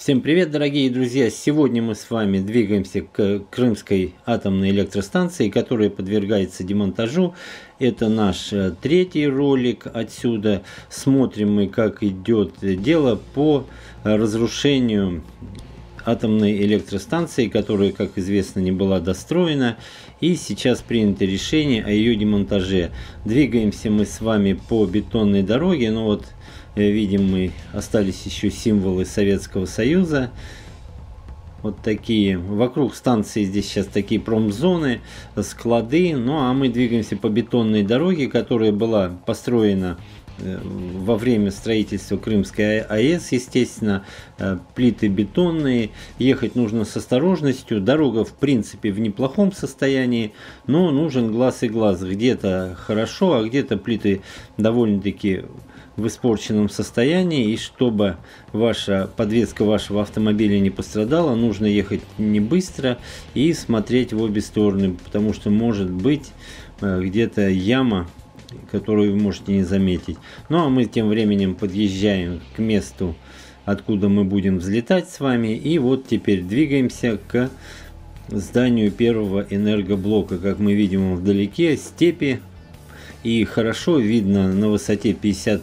Всем привет, дорогие друзья! Сегодня мы с вами двигаемся к Крымской атомной электростанции, которая подвергается демонтажу. Это наш третий ролик отсюда. Смотрим мы, как идет дело по разрушению атомной электростанции, которая, как известно, не была достроена. И сейчас принято решение о ее демонтаже. Двигаемся мы с вами по бетонной дороге. Ну вот, видим, мы остались еще символы Советского Союза. Вот такие. Вокруг станции здесь сейчас такие промзоны, склады. Ну а мы двигаемся по бетонной дороге, которая была построена во время строительства Крымской АЭС, естественно, плиты бетонные, ехать нужно с осторожностью, дорога в принципе в неплохом состоянии, но нужен глаз и глаз, где-то хорошо, а где-то плиты довольно-таки в испорченном состоянии, и чтобы подвеска вашего автомобиля не пострадала, нужно ехать не быстро и смотреть в обе стороны, потому что может быть где-то яма, которую вы можете не заметить. Ну а мы тем временем подъезжаем к месту, откуда мы будем взлетать с вами, и вот теперь двигаемся к зданию первого энергоблока. Как мы видим, вдалеке степи, и хорошо видно на высоте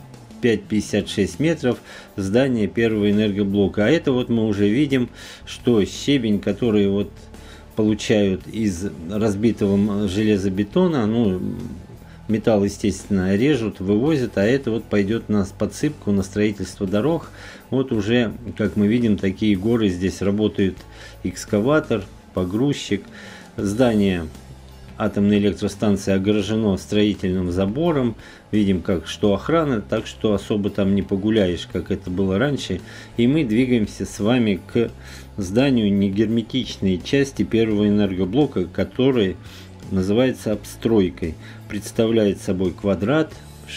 55-56 метров здание первого энергоблока. А это вот мы уже видим, что щебень, который вот получают из разбитого железобетона, ну, металл, естественно, режут, вывозят, а это вот пойдет на подсыпку, на строительство дорог. Вот уже, как мы видим, такие горы здесь работают: экскаватор, погрузчик. Здание атомной электростанции огорожено строительным забором. Видим, что охрана, так что особо там не погуляешь, как это было раньше. И мы двигаемся с вами к зданию негерметичной части первого энергоблока, который называется обстройкой. Представляет собой квадрат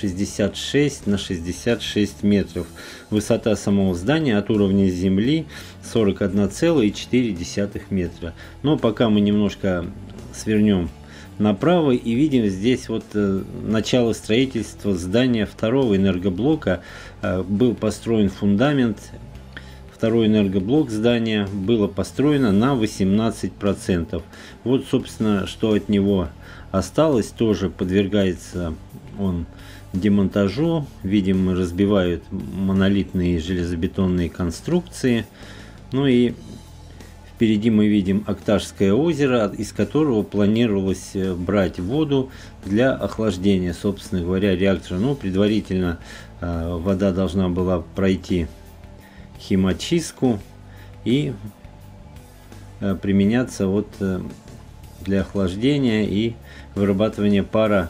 66 на 66 метров. Высота самого здания от уровня земли 41,4 метра. Но пока мы немножко свернем направо и видим здесь вот начало строительства здания второго энергоблока. Был построен фундамент. Второй энергоблок здания было построено на 18%. Вот, собственно, что от него осталось, тоже подвергается он демонтажу. Видим, разбивают монолитные железобетонные конструкции. Ну и впереди мы видим Акташское озеро, из которого планировалось брать воду для охлаждения, собственно говоря, реактора. Ну, предварительно вода должна была пройти химочистку и применяться вот для охлаждения и вырабатывания пара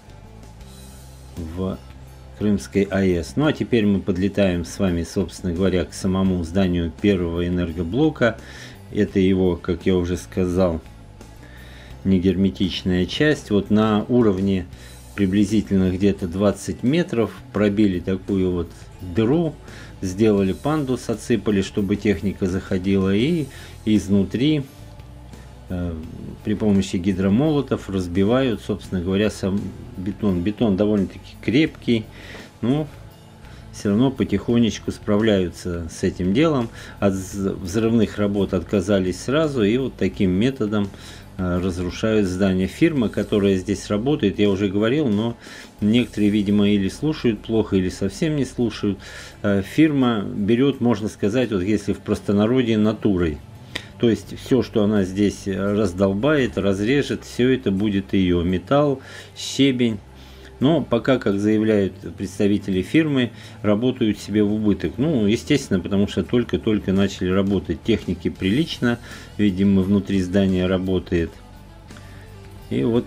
в Крымской АЭС. Ну а теперь мы подлетаем с вами, собственно говоря, к самому зданию первого энергоблока. Это его, как я уже сказал, негерметичная часть. Вот на уровне приблизительно где-то 20 метров пробили такую вот дыру, сделали пандус, отсыпали, чтобы техника заходила, и изнутри при помощи гидромолотов разбивают, собственно говоря, сам бетон. Бетон довольно-таки крепкий, но все равно потихонечку справляются с этим делом. От взрывных работ отказались сразу, и вот таким методом разрушают здание. Фирма, которая здесь работает, я уже говорил, но некоторые, видимо, или слушают плохо, или совсем не слушают. Фирма берет, можно сказать, вот если в простонародье, натурой. То есть все, что она здесь раздолбает, разрежет, все это будет ее. Металл, щебень. Но пока, как заявляют представители фирмы, работают себе в убыток. Ну, естественно, потому что только-только начали работать. Техники прилично, видимо, внутри здания работает. И вот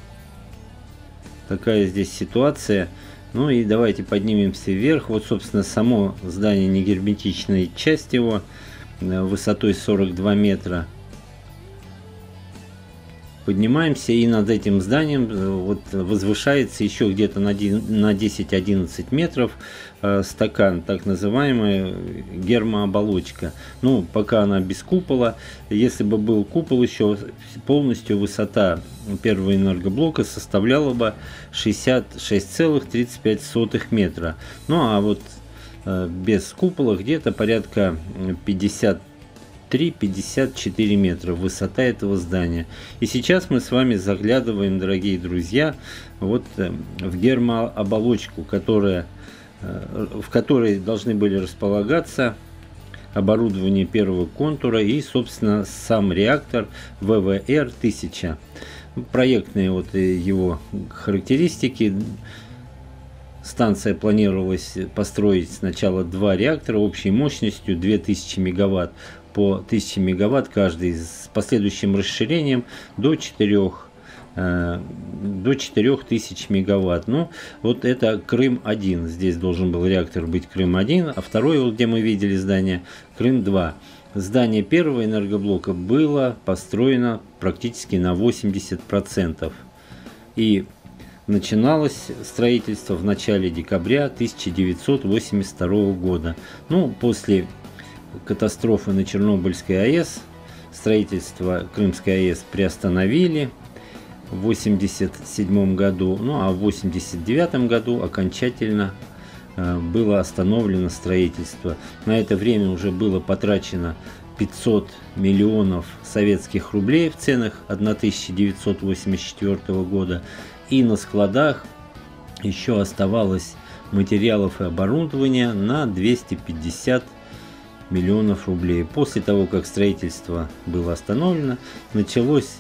такая здесь ситуация. Ну и давайте поднимемся вверх. Вот, собственно, само здание, негерметичная часть его, высотой 42 метра. Поднимаемся, и над этим зданием вот возвышается еще где-то на 10-11 метров стакан, так называемая гермооболочка. Ну, пока она без купола. Если бы был купол, еще полностью высота первого энергоблока составляла бы 66,35 метра. Ну, а вот без купола где-то порядка 53-54 метра высота этого здания. И сейчас мы с вами заглядываем, дорогие друзья, вот в гермооболочку, в которой должны были располагаться оборудование первого контура и, собственно, сам реактор ВВР-1000. Проектные вот его характеристики. Станция планировалась построить сначала 2 реактора общей мощностью 2000 мегаватт, по 1000 мегаватт каждый, с последующим расширением до 4000 мегаватт. Ну, вот это Крым-1. Здесь должен был реактор быть Крым-1, а второй, вот где мы видели здание, Крым-2. Здание первого энергоблока было построено практически на 80%. И начиналось строительство в начале декабря 1982 года. Ну, после катастрофы на Чернобыльской АЭС строительство Крымской АЭС приостановили в 1987 году, ну а в 1989 году окончательно было остановлено строительство. На это время уже было потрачено 500 миллионов советских рублей в ценах 1984 года. И на складах еще оставалось материалов и оборудования на 250 миллионов рублей. После того, как строительство было остановлено, началось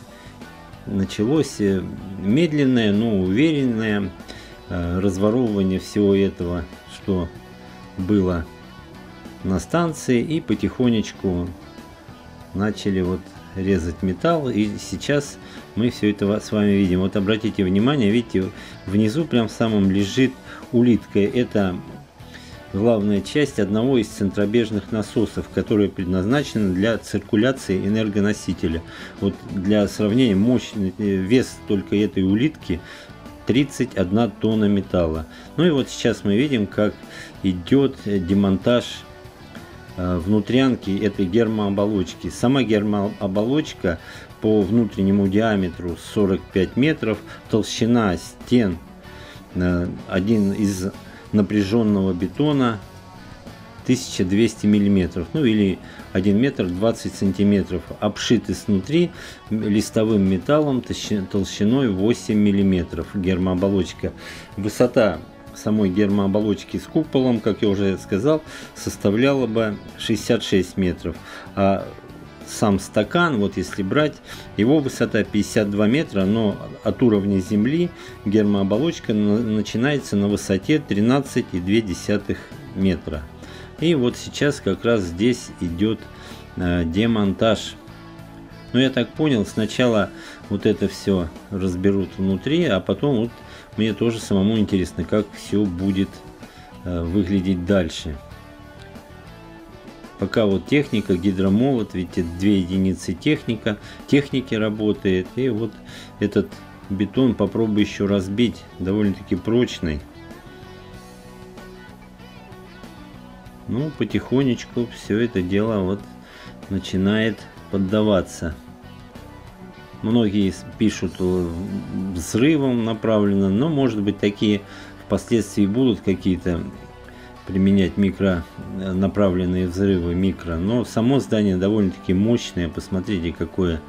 медленное, но уверенное разворовывание всего этого, что было на станции, и потихонечку начали вот резать металл, и сейчас мы все это с вами видим. Вот обратите внимание, видите, внизу прям в самом лежит улитка. Это главная часть одного из центробежных насосов, который предназначен для циркуляции энергоносителя. Вот для сравнения, мощный вес только этой улитки 31 тонна металла. Ну и вот сейчас мы видим, как идет демонтаж внутрянки этой гермооболочки. Сама гермооболочка по внутреннему диаметру 45 метров, толщина стен один из напряженного бетона 1200 миллиметров, ну или 1 метр 20 сантиметров, обшиты снутри листовым металлом толщиной 8 миллиметров. Гермооболочка. Высота самой гермооболочки с куполом, как я уже сказал, составляла бы 66 метров. А сам стакан, вот если брать, его высота 52 метра, но от уровня земли гермооболочка начинается на высоте 13,2 метра. И вот сейчас как раз здесь идет демонтаж. Но я так понял, сначала вот это все разберут внутри, а потом вот мне тоже самому интересно, как все будет выглядеть дальше. Пока вот техника, гидромолот, видите, 2 единицы техники работает. И вот этот бетон попробую еще разбить, довольно-таки прочный. Ну, потихонечку все это дело вот начинает поддаваться. Многие пишут, взрывом направлено, но может быть такие впоследствии будут какие-то применять направленные взрывы микро. Но само здание довольно-таки мощное, посмотрите какое.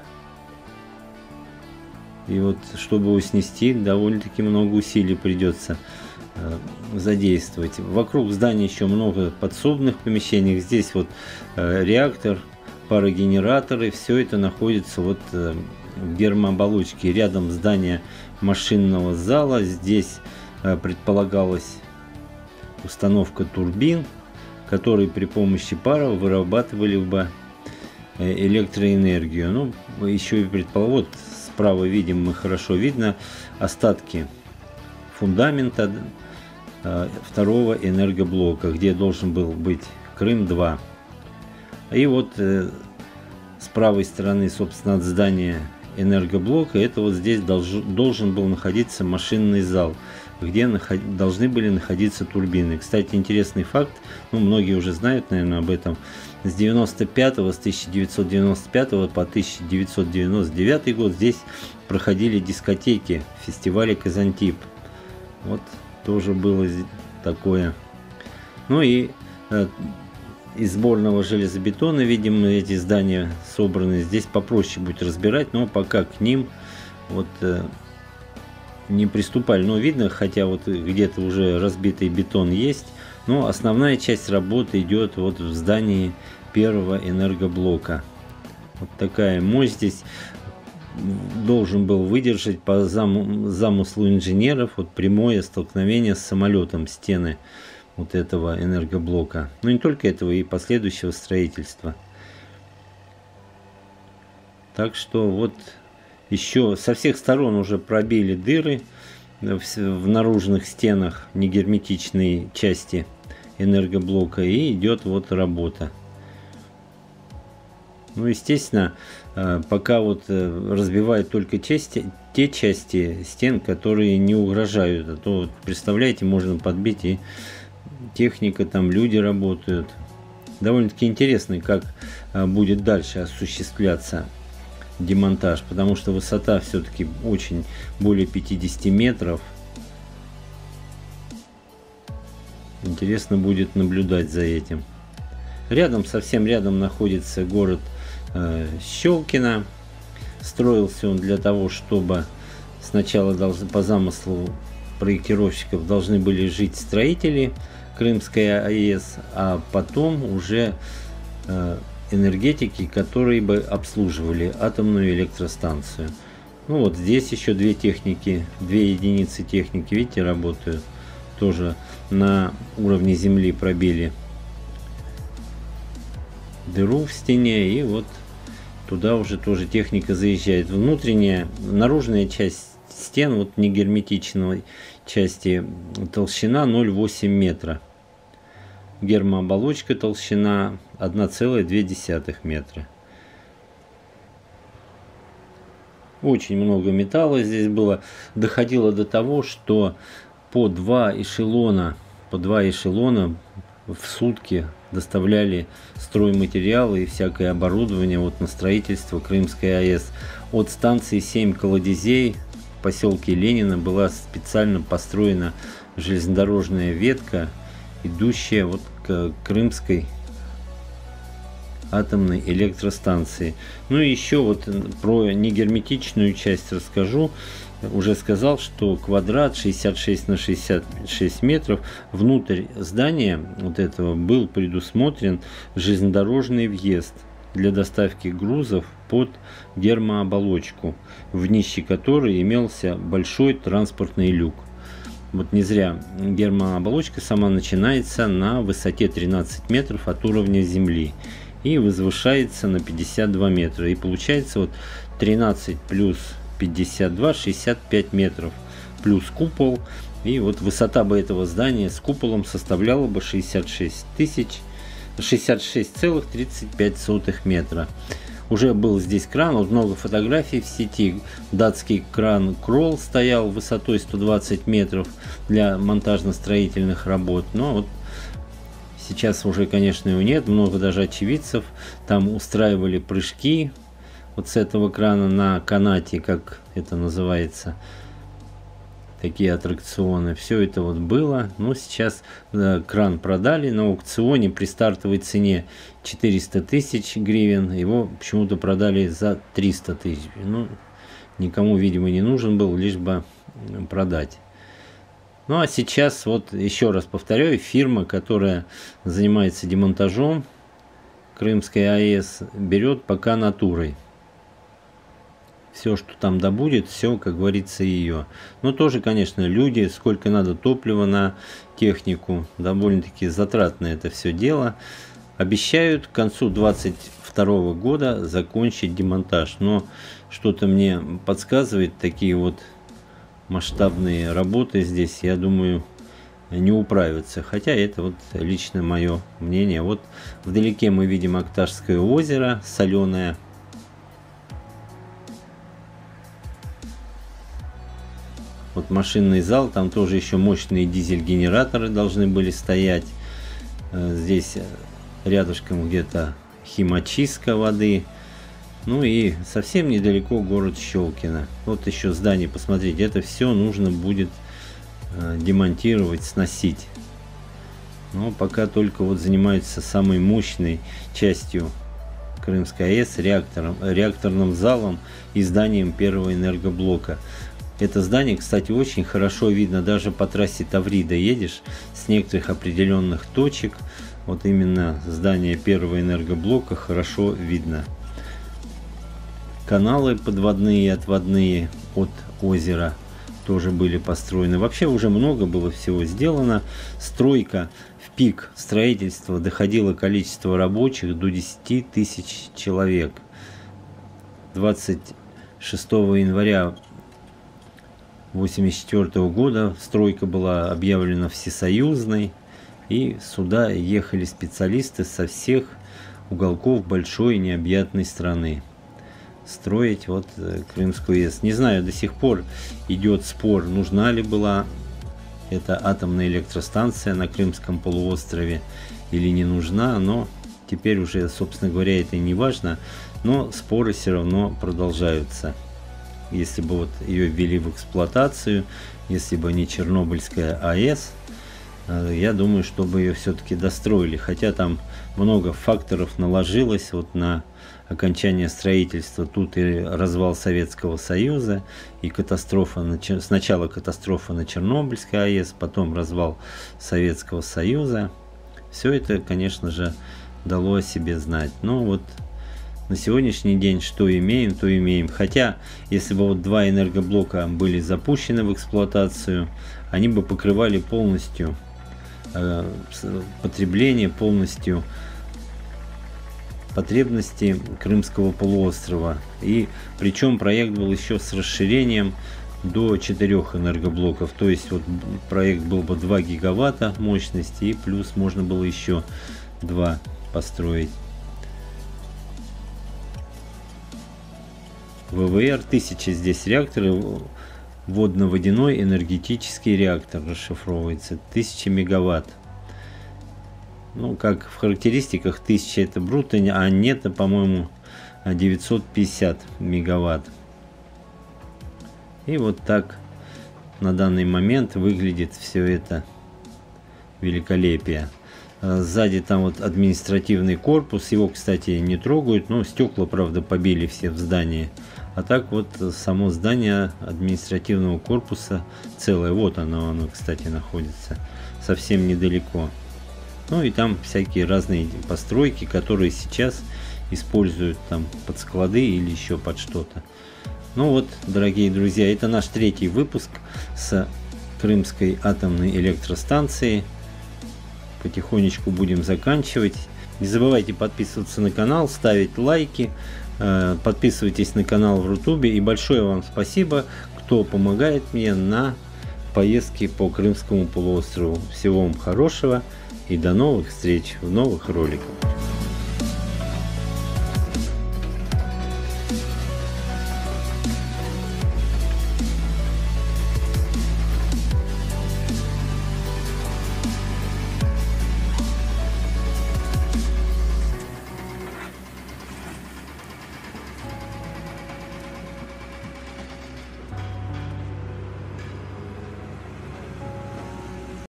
И вот чтобы его снести, довольно-таки много усилий придется задействовать. Вокруг здания еще много подсобных помещений. Здесь вот реактор, парогенераторы, все это находится вот в гермооболочке. Рядом здание машинного зала. Здесь предполагалась установка турбин, которые при помощи пара вырабатывали бы электроэнергию. Ну, еще и предполагал, вот справа видим, мы хорошо видно остатки фундамента второго энергоблока, где должен был быть Крым-2. И вот с правой стороны, собственно, от здания энергоблока, это вот здесь должен был находиться машинный зал, где должны были находиться турбины. Кстати, интересный факт, ну, многие уже знают, наверное, об этом. С 1995 по 1999 год здесь проходили дискотеки фестиваля Казантип. Вот тоже было такое Ну и из сборного железобетона, видимо, эти здания собраны. Здесь попроще будет разбирать, но пока к ним вот не приступали. Но видно, хотя вот где-то уже разбитый бетон есть, но основная часть работы идет вот в здании первого энергоблока. Вот такая мощь здесь должен был выдержать по замыслу инженеров вот прямое столкновение с самолетом стены вот этого энергоблока. Но не только этого, и последующего строительства. Так что вот еще со всех сторон уже пробили дыры в наружных стенах негерметичной части энергоблока, и идет вот работа. Ну, естественно, пока вот разбивают только те части стен, которые не угрожают. А то, вот, представляете, можно подбить, и техника, там люди работают. Довольно-таки интересно, как будет дальше осуществляться демонтаж, потому что высота все-таки очень более 50 метров. Интересно будет наблюдать за этим. Рядом, совсем рядом находится город Щелкино. Строился он для того, чтобы сначала по замыслу проектировщиков должны были жить строители Крымской АЭС, а потом уже энергетики, которые бы обслуживали атомную электростанцию. Ну вот здесь еще две единицы техники, видите, работают. Тоже на уровне земли пробили дыру в стене, и вот туда уже тоже техника заезжает. Наружная часть стен, вот негерметичной части, толщина 0,8 метра. Гермооболочка толщина 1,2 метра. Очень много металла здесь было. Доходило до того, что по два эшелона в сутки доставляли стройматериалы и всякое оборудование вот на строительство Крымской АЭС. От станции 7 Колодезей в поселке Ленина была специально построена железнодорожная ветка, идущая вот к Крымской атомной электростанции. Ну и еще вот про негерметичную часть расскажу. Уже сказал, что квадрат 66 на 66 метров, внутрь здания вот этого был предусмотрен железнодорожный въезд для доставки грузов под гермооболочку, в днище которой имелся большой транспортный люк. Вот не зря гермооболочка сама начинается на высоте 13 метров от уровня земли и возвышается на 52 метра. И получается вот 13 плюс 52, 65 метров, плюс купол. И вот высота бы этого здания с куполом составляла бы 66,35 метра. Уже был здесь кран, вот много фотографий в сети. Датский кран Кролл стоял высотой 120 метров для монтажно-строительных работ. Но вот сейчас уже, конечно, его нет. Много даже очевидцев там устраивали прыжки вот с этого крана на канате, как это называется, такие аттракционы. Все это вот было. Но сейчас кран продали на аукционе при стартовой цене 400 тысяч гривен. Его почему-то продали за 300 тысяч. Ну, никому, видимо, не нужен был, лишь бы продать. Ну, а сейчас, вот еще раз повторяю, фирма, которая занимается демонтажом Крымской АЭС, берет пока натурой. Все, что там добудет, все, как говорится, ее. Но тоже, конечно, люди, сколько надо топлива на технику, довольно-таки затратно это все дело. Обещают к концу 2022 года закончить демонтаж. Но что-то мне подсказывает, такие вот масштабные работы здесь, я думаю, не управятся. Хотя это вот лично мое мнение. Вот вдалеке мы видим Акташское озеро, соленое. Вот машинный зал, там тоже еще мощные дизель-генераторы должны были стоять. Здесь рядышком где-то химочистка воды. Ну и совсем недалеко город Щелкино. Вот еще здание, посмотрите, это все нужно будет демонтировать, сносить. Но пока только вот занимаются самой мощной частью Крымской АЭС, реакторным залом и зданием первого энергоблока. Это здание, кстати, очень хорошо видно, даже по трассе Таврида едешь, с некоторых определенных точек, вот именно здание первого энергоблока хорошо видно. Каналы подводные и отводные от озера тоже были построены. Вообще уже много было всего сделано. Стройка, в пик строительства доходило количество рабочих до 10 тысяч человек. 26 января 1984 года стройка была объявлена всесоюзной, и сюда ехали специалисты со всех уголков большой необъятной страны строить вот Крымскую АЭС. Не знаю, до сих пор идет спор, нужна ли была эта атомная электростанция на Крымском полуострове или не нужна, но теперь уже, собственно говоря, это и не важно, но споры все равно продолжаются. Если бы вот ее ввели в эксплуатацию, если бы не Чернобыльская АЭС, я думаю, чтобы ее все-таки достроили, хотя там много факторов наложилось вот на окончание строительства. Тут и развал Советского Союза, и катастрофа, сначала катастрофа на Чернобыльской АЭС, потом развал Советского Союза. Все это, конечно же, дало о себе знать. Но вот на сегодняшний день что имеем, то имеем. Хотя, если бы вот два энергоблока были запущены в эксплуатацию, они бы покрывали полностью потребление, полностью потребности Крымского полуострова. И причем проект был еще с расширением до 4 энергоблоков. То есть вот проект был бы 2 гигаватта мощности, и плюс можно было еще 2 построить. ВВР 1000 здесь реакторы, водно-водяной энергетический реактор расшифровывается, 1000 мегаватт. Ну, как в характеристиках 1000 это брутто, а нетто, по-моему, 950 мегаватт. И вот так на данный момент выглядит все это великолепие. Сзади там вот административный корпус, его, кстати, не трогают, но стекла, правда, побили все в здании. А так вот само здание административного корпуса целое, вот оно, кстати, находится совсем недалеко. Ну и там всякие разные постройки, которые сейчас используют там под склады или еще под что-то. Ну вот, дорогие друзья, это наш 3-й выпуск с Крымской атомной электростанции. Потихонечку будем заканчивать. Не забывайте подписываться на канал, ставить лайки, подписывайтесь на канал в Рутубе. И большое вам спасибо, кто помогает мне на поездке по Крымскому полуострову. Всего вам хорошего и до новых встреч в новых роликах.